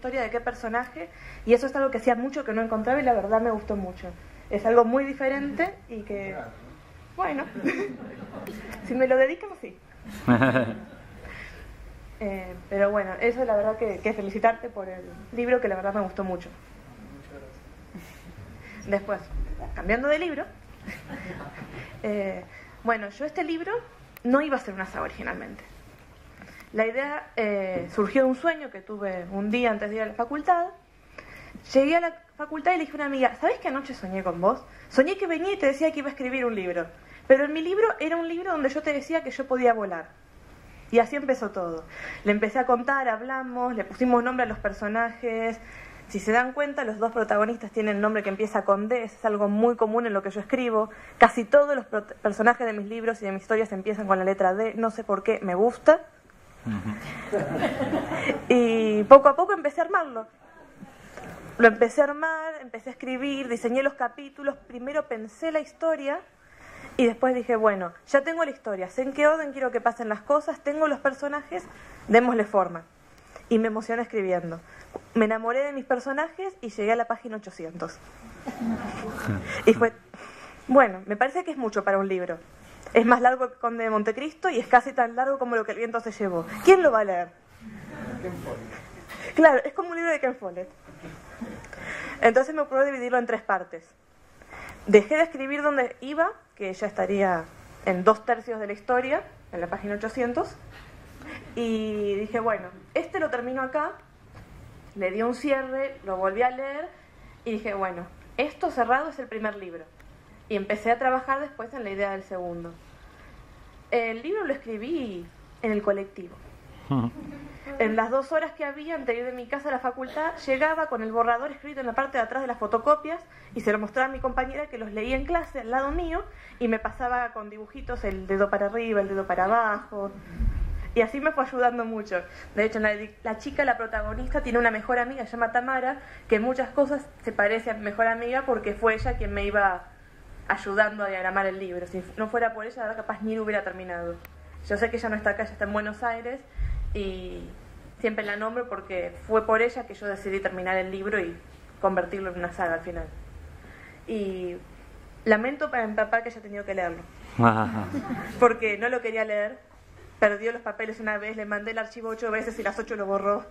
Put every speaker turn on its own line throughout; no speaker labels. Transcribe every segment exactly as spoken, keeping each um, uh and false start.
historia de qué personaje, y eso es algo que hacía mucho que no encontraba y la verdad me gustó mucho. Es algo muy diferente y que, bueno, si me lo dedican, sí. Eh, pero bueno, eso la verdad que, que felicitarte por el libro, que la verdad me gustó mucho. Después, cambiando de libro, eh, bueno, yo este libro no iba a ser una saga originalmente. La idea eh, surgió de un sueño que tuve un día antes de ir a la facultad. Llegué a la facultad y le dije a una amiga, ¿sabes que anoche soñé con vos? Soñé que venía y te decía que iba a escribir un libro, pero en mi libro era un libro donde yo te decía que yo podía volar. Y así empezó todo. Le empecé a contar, hablamos, le pusimos nombre a los personajes. Si se dan cuenta, los dos protagonistas tienen nombre que empieza con D, es algo muy común en lo que yo escribo. Casi todos los personajes de mis libros y de mis historias empiezan con la letra D, no sé por qué, me gusta. Y poco a poco empecé a armarlo. Lo empecé a armar, empecé a escribir, diseñé los capítulos, primero pensé la historia y después dije, bueno, ya tengo la historia, sé en qué orden quiero que pasen las cosas, tengo los personajes, démosle forma. Y me emocioné escribiendo. Me enamoré de mis personajes y llegué a la página ochocientos. Y fue, bueno, me parece que es mucho para un libro. Es más largo que Conde de Montecristo y es casi tan largo como Lo que el viento se llevó. ¿Quién lo va a leer? Claro, es como un libro de Ken Follett. Entonces me ocurrió dividirlo en tres partes. Dejé de escribir donde iba, que ya estaría en dos tercios de la historia, en la página ochocientos, y dije, bueno, este lo termino acá, le di un cierre, lo volví a leer, y dije, bueno, esto cerrado es el primer libro. Y empecé a trabajar después en la idea del segundo. El libro lo escribí en el colectivo. En las dos horas que había antes de ir de mi casa a la facultad, llegaba con el borrador escrito en la parte de atrás de las fotocopias y se lo mostraba a mi compañera que los leía en clase al lado mío y me pasaba con dibujitos el dedo para arriba, el dedo para abajo. Y así me fue ayudando mucho. De hecho, la, la chica, la protagonista, tiene una mejor amiga, se llama Tamara, que en muchas cosas se parece a mi mejor amiga porque fue ella quien me iba ayudando a diagramar el libro. Si no fuera por ella, ahora capaz ni lo hubiera terminado. Yo sé que ella no está acá, ella está en Buenos Aires y siempre la nombro porque fue por ella que yo decidí terminar el libro y convertirlo en una saga al final. Y lamento para mi papá que haya tenido que leerlo. Porque no lo quería leer, perdió los papeles una vez, le mandé el archivo ocho veces y las ocho lo borró.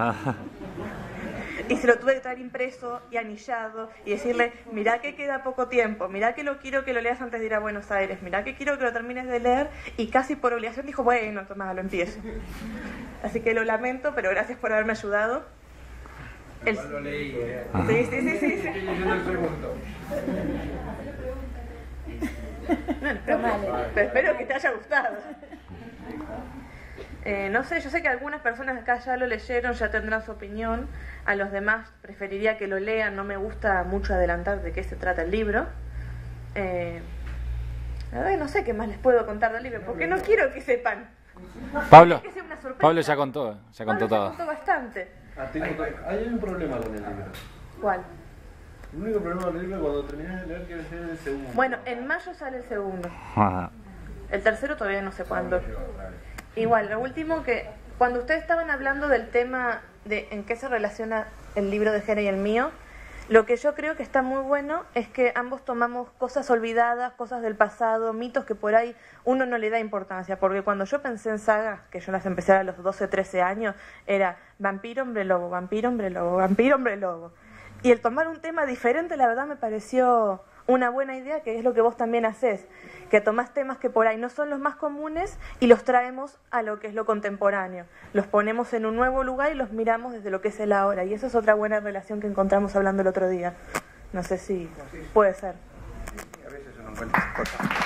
Y se lo tuve que traer impreso y anillado y decirle, mirá que queda poco tiempo, mirá que lo quiero que lo leas antes de ir a Buenos Aires, mirá que quiero que lo termines de leer, y casi por obligación dijo, bueno, toma, lo empiezo. Así que lo lamento, pero gracias por haberme ayudado. El...
Lo leí, ¿eh?
Sí, sí, sí, sí, sí.
Estoy leyendo el segundo.
Bueno, pero, pero espero que te haya gustado. Eh, no sé, yo sé que algunas personas acá ya lo leyeron, ya tendrán su opinión. A los demás preferiría que lo lean, no me gusta mucho adelantar de qué se trata el libro. Eh, a ver, no sé qué más les puedo contar del libro, porque no quiero que sepan.
Pablo,
que sea una sorpresa.
Pablo ya contó, ya contó
Pablo
todo.
Ya contó bastante.
Ah, tengo, hay un problema con el libro.
¿Cuál?
El único problema con el libro es cuando terminas de leer que es el segundo.
Bueno, en mayo sale el segundo.
Ajá.
El tercero todavía no sé cuándo. Igual, lo último que... Cuando ustedes estaban hablando del tema de en qué se relaciona el libro de Jere y el mío, lo que yo creo que está muy bueno es que ambos tomamos cosas olvidadas, cosas del pasado, mitos que por ahí uno no le da importancia. Porque cuando yo pensé en sagas, que yo las empecé a los doce, trece años, era vampiro, hombre lobo, vampiro, hombre lobo, vampiro, hombre lobo. Y el tomar un tema diferente, la verdad me pareció una buena idea, que es lo que vos también haces, que tomás temas que por ahí no son los más comunes y los traemos a lo que es lo contemporáneo. Los ponemos en un nuevo lugar y los miramos desde lo que es el ahora. Y esa es otra buena relación que encontramos hablando el otro día. No sé si puede ser.
A veces uno encuentra cosas.